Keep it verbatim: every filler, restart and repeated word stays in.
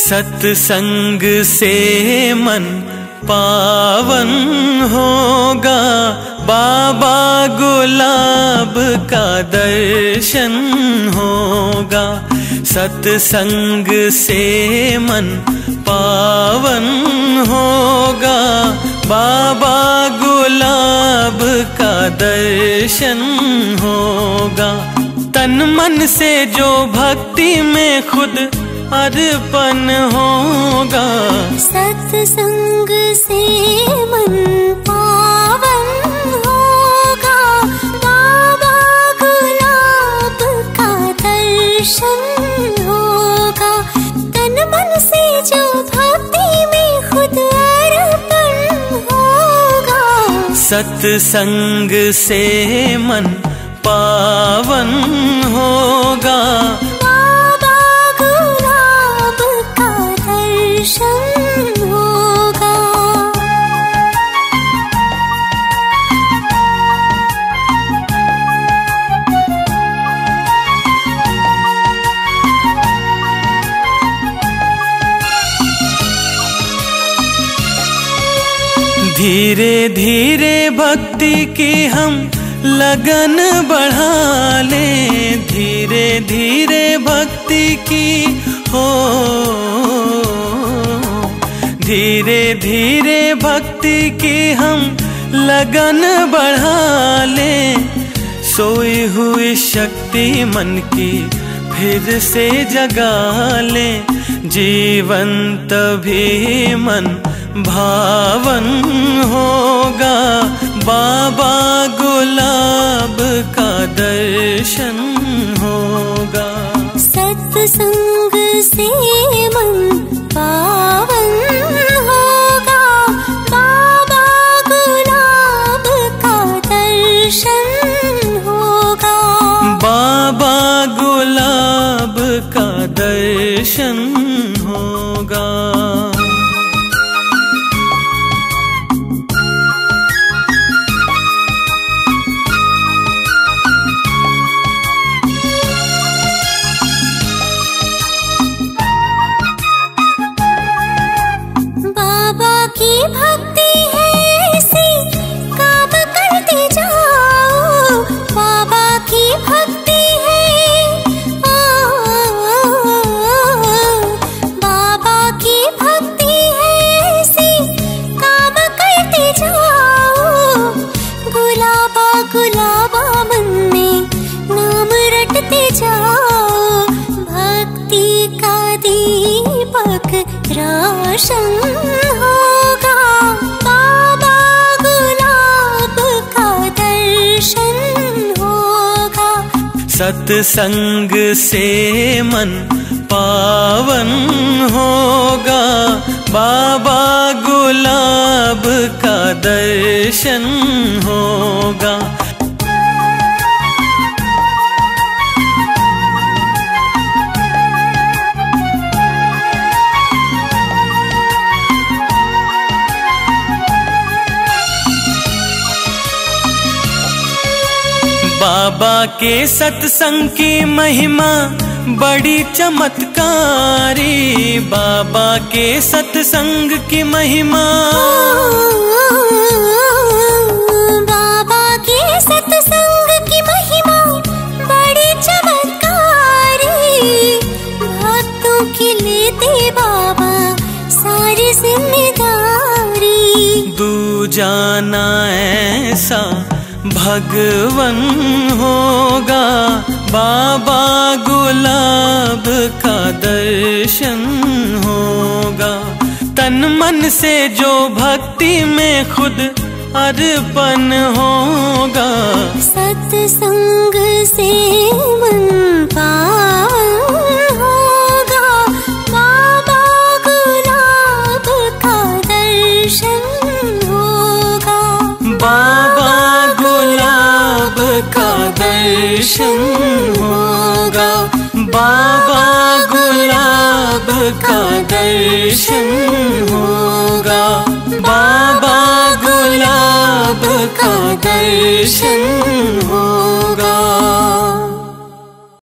सत्संग से मन पावन होगा, बाबा गुलाब का दर्शन होगा। सत्संग से मन पावन होगा, बाबा गुलाब का दर्शन होगा। तन मन से जो भक्ति में खुद अर्पण होगा, सत्संग से मन पावन होगा, बाबा गुलाब का दर्शन होगा। तन मन से जो भक्ति में खुद अर्पण होगा, सत्संग से मन पावन होगा, होगा। धीरे धीरे भक्ति की हम लगन बढ़ा ले, धीरे धीरे भक्ति की हो, धीरे धीरे भक्ति की हम लगन बढ़ा ले। सोई हुई शक्ति मन की फिर से जगा ले, जीवंत भी मन भावन होगा, बाबा गुलाब का दर्शन होगा। सत्संग से मन पावन होगा, बाबा गुलाब का दर्शन होगा, बाबा गुलाब का दर्शन होगा। भक्ति है ऐसी काम करते जाओ, बाबा की भक्ति है, ओ, बाबा की भक्ति है ऐसी काम करते जाओ। गुलाबा गुलाबा मन में नाम रटते जाओ, भक्ति का दीपक रोशन होगा, बाबा गुलाब का दर्शन होगा। सत्संग से मन पावन होगा, बाबा गुलाब का दर्शन होगा। बाबा के सत्संग की महिमा बड़ी चमत्कारी, बाबा के सत्संग की महिमा, बाबा के सत्संग की महिमा बड़ी चमत्कारी। भक्तों की लेते बाबा सारी जिम्मेदारी, दूजाना ऐसा भगवन होगा, बाबा गुलाब का दर्शन होगा। तन मन से जो भक्ति में खुद अर्पण होगा, सत्संग से मन पावन होगा, बाबा गुलाब का दर्शन होगा, बाबा गुलाब का दर्शन होगा, बाबा गुलाब का दर्शन होगा, बाबा गुलाब का दर्शन होगा।